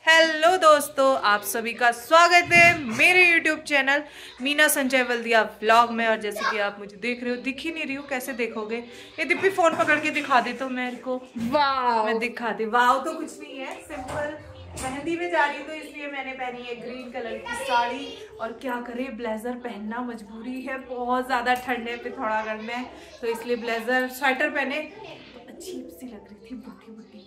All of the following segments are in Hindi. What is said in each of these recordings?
हेलो दोस्तों, आप सभी का स्वागत है मेरे YouTube channel Meena Sanjay Valdiya vlog में। और जैसे कि आप मुझे देख रहे हो, दिख ही नहीं रही हूँ, कैसे देखोगे? ये दीप्ति फोन पकड़ के दिखा दे तो मेरे को। वाह, मैं दिखा दे। वाह तो कुछ नहीं है, सिंपल मेहंदी में जा रही हूँ तो इसलिए मैंने पहनी है ग्रीन कलर की साड़ी। और क्या करे, ब्लेजर पहनना मजबूरी है, बहुत ज्यादा ठंड है पिथौरागढ़ में, तो इसलिए ब्लेजर स्वेटर पहने तो अजीब सी लग रही थी, बुढ़ी बुढ़ी।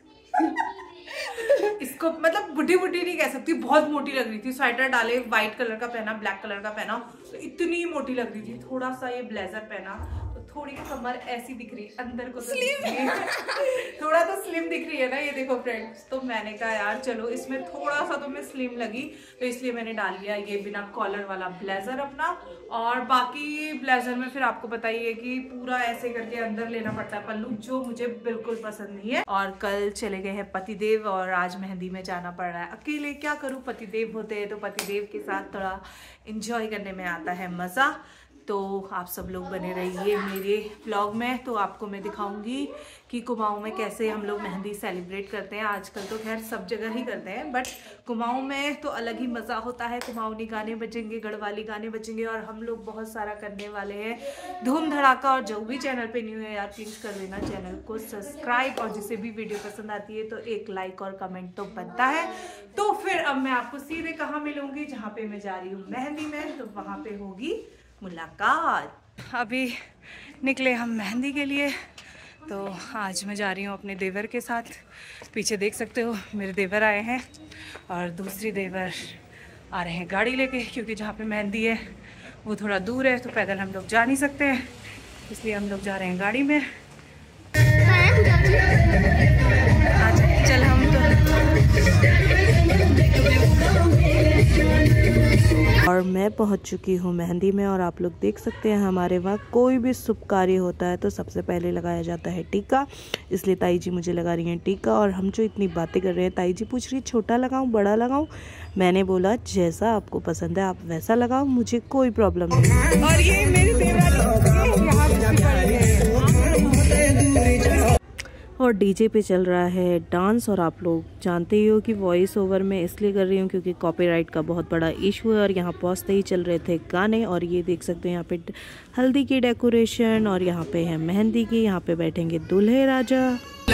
इसको मतलब बुढ़ी बुढ़ी नहीं कह सकती, बहुत मोटी लग रही थी। स्वेटर डाले, व्हाइट कलर का पहना, ब्लैक कलर का पहना तो इतनी मोटी लग रही थी। थोड़ा सा ये ब्लेजर पहना तो थोड़ी कमर ऐसी दिख रही, अंदर को तो स्लिम थोड़ा तो स्लिम दिख रही है ना, ये देखो फ्रेंड्स। तो मैंने कहा यार चलो इसमें थोड़ा सा तो मैं स्लिम लगी, तो इसलिए मैंने डाल लिया ये बिना कॉलर वाला ब्लेजर अपना। और बाकी ब्लेजर में फिर आपको बताइए कि पूरा ऐसे करके अंदर लेना पड़ता है पल्लू, जो मुझे बिल्कुल पसंद नहीं है। और कल चले गए हैं पतिदेव और आज मेहंदी में जाना पड़ रहा है अकेले। क्या करूँ, पतिदेव होते हैं तो पतिदेव के साथ थोड़ा इंजॉय करने में आता है मज़ा। तो आप सब लोग बने रहिए मेरे व्लॉग में, तो आपको मैं दिखाऊंगी कि कुमाऊं में कैसे हम लोग मेहंदी सेलिब्रेट करते हैं। आजकल तो खैर सब जगह ही करते हैं, बट कुमाऊं में तो अलग ही मज़ा होता है। कुमाऊनी गाने बजेंगे, गढ़वाली गाने बजेंगे और हम लोग बहुत सारा करने वाले हैं, धूम धड़ाका। और जो भी चैनल पे न्यू है यार, प्लीज़ कर देना चैनल को सब्सक्राइब, और जिसे भी वीडियो पसंद आती है तो एक लाइक और कमेंट तो बनता है। तो फिर अब मैं आपको सीधे कहाँ मिलूंगी, जहाँ पे मैं जा रही हूँ मेहंदी में, तो वहाँ पे होगी मुलाकात। अभी निकले हम मेहंदी के लिए, तो आज मैं जा रही हूँ अपने देवर के साथ। पीछे देख सकते हो मेरे देवर आए हैं और दूसरी देवर आ रहे हैं गाड़ी लेके, क्योंकि जहाँ पे मेहंदी है वो थोड़ा दूर है, तो पैदल हम लोग जा नहीं सकते हैं, इसलिए हम लोग जा रहे हैं गाड़ी में। चल हम और मैं पहुंच चुकी हूं मेहंदी में, और आप लोग देख सकते हैं हमारे वहाँ कोई भी शुभ कार्य होता है तो सबसे पहले लगाया जाता है टीका। इसलिए ताई जी मुझे लगा रही हैं टीका, और हम जो इतनी बातें कर रहे हैं, ताई जी पूछ रही है छोटा लगाऊं बड़ा लगाऊं। मैंने बोला जैसा आपको पसंद है आप वैसा लगाओ, मुझे कोई प्रॉब्लम नहीं। और ये मेरी और डीजे पे चल रहा है डांस, और आप लोग जानते ही हो कि वॉइस ओवर में इसलिए कर रही हूँ क्योंकि कॉपीराइट का बहुत बड़ा इशू है। और यहाँ पहुँचते ही चल रहे थे गाने, और ये देख सकते हैं यहाँ पे हल्दी की डेकोरेशन, और यहाँ पे है मेहंदी की। यहाँ पे बैठेंगे दूल्हे राजा।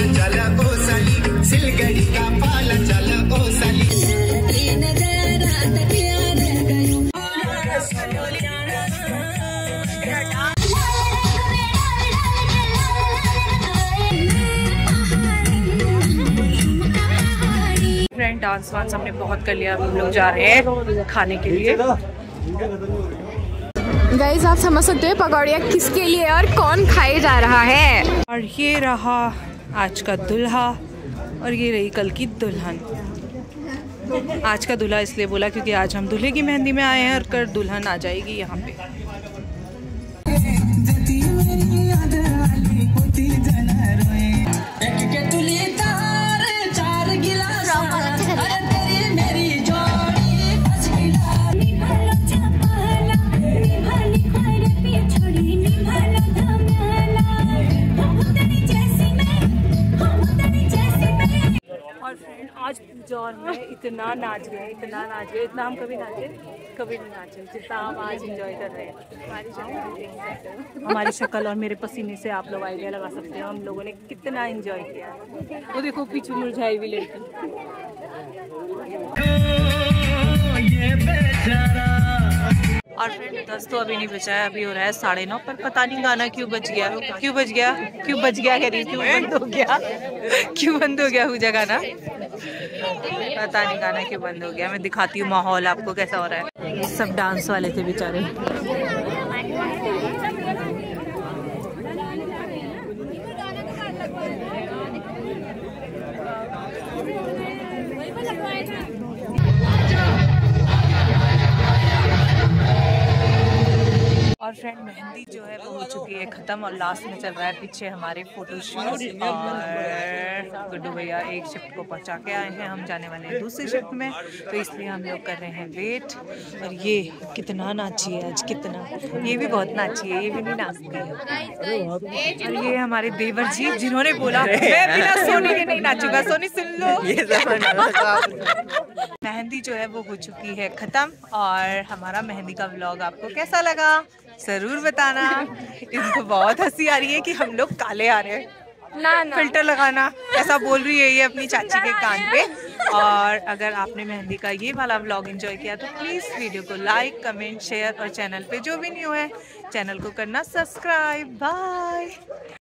डांस वांस हमने बहुत कर लिया, हम लोग जा रहे हैं खाने के लिए। गाइस आप समझ सकते हैं पकौड़ियाँ किसके लिए और कौन खाए जा रहा है। और ये रहा आज का दूल्हा, और ये रही कल की दुल्हन। आज का दूल्हा इसलिए बोला क्योंकि आज हम दूल्हे की मेहंदी में आए हैं, और कल दुल्हन आ जाएगी यहाँ पे। आज पूजा और मैं इतना नाच गए, इतना हम कभी नहीं नाचे जितना हम आज एंजॉय कर रहे हैं। हमारी शक्ल और मेरे पसीने से आप लोग आइडिया लगा सकते हो हम लोगों ने कितना एंजॉय किया। वो देखो पीछे मुरझाई हुई लड़की। और फ्रेंड 10 तो अभी नहीं बचा है, अभी हो रहा है 9:30, पर पता नहीं गाना क्यों बज गया क्यों बंद हो गया पूजा गाना, पता नहीं गाना क्यों बंद हो गया। मैं दिखाती हूँ माहौल आपको कैसा हो रहा है। सब डांस वाले थे बेचारे। और फ्रेंड मेहंदी जो है वो हो चुकी है ख़त्म और लास्ट में चल रहा है पीछे हमारे फोटोशूट। और गुड्डू भैया एक शिफ्ट को पहुंचा के आए हैं, हम जाने वाले हैं दूसरी शिफ्ट में, तो इसलिए हम लोग कर रहे हैं वेट। और ये कितना नाची है आज, कितना, ये भी बहुत नाची है, ये भी नहीं नाचती है। और ये हमारे देवर जी जिन्होंने बोला मैं बिना सोनी के नहीं नाचूंगा। सोनी सुन लो। मेहंदी जो है वो हो चुकी है ख़त्म और हमारा मेहंदी का व्लॉग आपको कैसा लगा ज़रूर बताना। इनको बहुत हंसी आ रही है कि हम लोग काले आ रहे हैं ना फिल्टर लगाना, ऐसा बोल रही है ये अपनी चाची के कान पे। और अगर आपने मेहंदी का ये वाला व्लॉग एंजॉय किया तो प्लीज़ वीडियो को लाइक, कमेंट, शेयर और चैनल पे जो भी न्यू है चैनल को करना सब्सक्राइब। बाय।